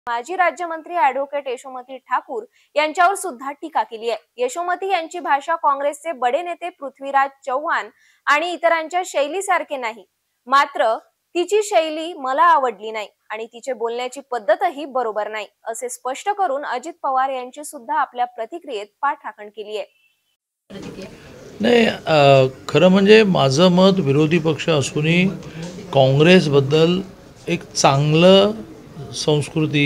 माजी राज्यमंत्री ॲडव्होकेट यशोमती ठाकूर यांच्यावर सुद्धा टीका केली आहे। यशोमती यांची भाषा काँग्रेसचे बडे नेते पृथ्वीराज चव्हाण आणि इतरांच्या शैलीसारखे नाही, मात्र तिची शैली मला आवडली नाही आणि तिचे बोलण्याची पद्धतही बरोबर नाही, असे स्पष्ट करून अजित पवार यांची सुद्धा आपल्या प्रतिक्रियेत पाठराखण केली आहे। नाही, खरं म्हणजे माझं मत विरोधी पक्ष असूनही काँग्रेसबद्दल एक चांगलं संस्कृती,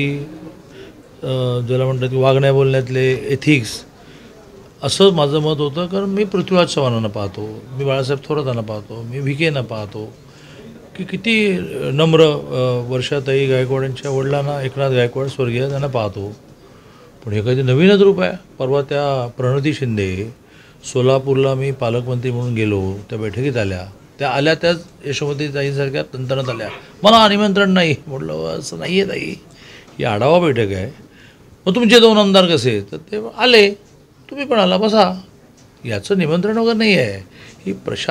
ज्याला म्हणतात की वागण्या बोलण्यातले एथिक्स, असं माझं मत होतं. कारण मी पृथ्वीराज चव्हाणांना पाहतो, मी बाळासाहेब थोरातांना पाहतो, मी विखेंना पाहतो की किती नम्र, वर्षाताई गायकवाडांच्या वडिलांना एकनाथ गायकवाड स्वर्गीय त्यांना पाहतो. पण हे काही नवीनच रूप आहे. परवा त्या प्रणती शिंदे सोलापूरला मी पालकमंत्री म्हणून गेलो, त्या बैठकीत आल्या, त्या आल्या त्याच यशोमती ताईंसारख्या तंत्रणात आल्या. मला निमंत्रण नाही. म्हटलं असं नाही आहे ताई, ही आढावा बैठक आहे. मग तुमचे 2 आमदार कसे? तर ते आले, तुम्ही पण आला, बसा. याचं निमंत्रण वगैरे नाही आहे, ही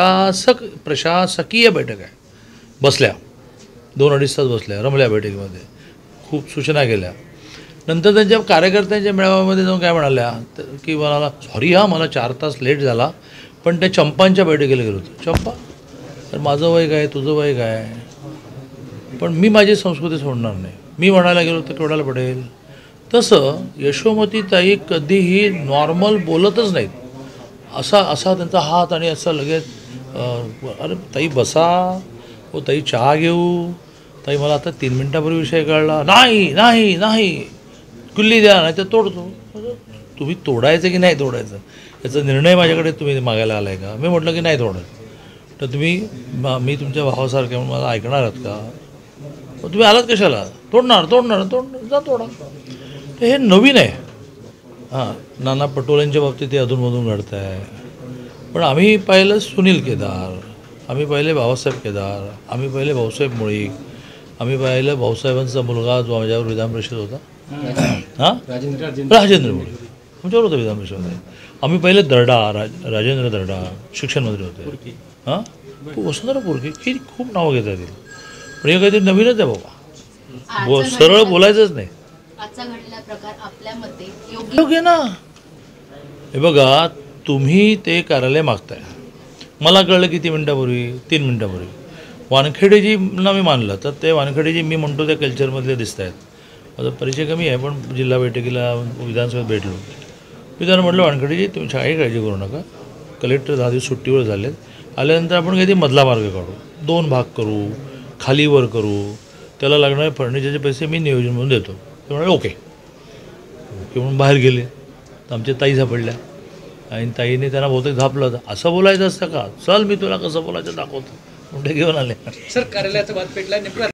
प्रशासकीय बैठक आहे. बसल्या 2-2.5 तास बसल्या, रमल्या बैठकीमध्ये, खूप सूचना केल्या. नंतर त्यांच्या कार्यकर्त्यांच्या मेळाव्यामध्ये जाऊन काय म्हणाल्या की मला सॉरी मला 4 तास लेट झाला, पण त्या चंपांच्या बैठकीला गेलो होतो. चंपा, तर माझं वय काय, तुझं वय काय, पण मी माझी संस्कृती सोडणार नाही. मी म्हणायला गेलो तर केवढ्याला पडेल. तसं यशोमतीताई कधीही नॉर्मल बोलतच नाहीत. असा त्यांचा हात आणि असं लगेच, अरे ताई बसा, हो ताई चहा घेऊ, ताई मला आता 3 मिनटापूर्वी विषय कळला, नाही नाही नाही, कुल्ली द्या नाही तर तोडतो. तुम्ही तोडायचं की नाही तोडायचं याचा निर्णय माझ्याकडे तुम्ही मागायला आला आहे का? मी म्हटलं की नाही तोडायचं. तर तुम्ही मी तुमच्या भावासारख्या म्हणून मला ऐकणार आहात का? तुम्ही आलात कशाला? तोडणार जा तोडा. तर हे नवीन आहे. हां, नाना पटोलेंच्या बाबतीत ते अधूनमधून घडतं आहे. पण आम्ही पाहिलं सुनील केदार, आम्ही पाहिले भाऊसाहेब केदार, आम्ही पाहिले भाऊसाहेब मुळीक, आम्ही पाहिलं भाऊसाहेबांचा मुलगा जो माझ्यावर विधान परिषद होता, हां राजेंद्र मुळीक आमच्यावर होता विधान परिषदेमध्ये. आम्ही पहिले दर्डा, राजेंद्र दर्डा शिक्षण मंत्री होते. हां, वसुंधरा पुरके, ही खूप नावं घेता येतील. पण हे काहीतरी नवीनच आहे बाबा, सरळ बोलायचंच नाही. योग्य ना. हे बघा, तुम्ही ते कार्यालय मागताय, मला कळलं की 3 मिनटापूर्वी वानखेडेजींना मी मानलं, तर ते वानखेडेजी मी म्हणतो त्या कल्चरमधले दिसत आहेत. माझा परिचय कमी आहे, पण जिल्हा बैठकीला विधानसभेत भेटलो. मी त्यांना म्हटलं, वानखेडेजी तुम्ही काही काळजी करू नका, कलेक्टर 10 दिवस सुट्टीवर झालेत, आल्यानंतर आपण काही मधला मार्ग काढू, 2 भाग करू, खालीवर करू, त्याला लागणारे फर्निचरचे पैसे मी नियोजन म्हणून देतो. ते म्हणाले ओके म्हणून बाहेर गेले. तर आमच्या ताई सापडल्या आणि ताईने त्यांना बहुतेक झापलं. असं बोलायचं असतं का? चल मी तुला कसं बोलायचं दाखवतो, म्हणजे घेऊन आले. सर, कार्यालयाचा वाद पेटला नेमका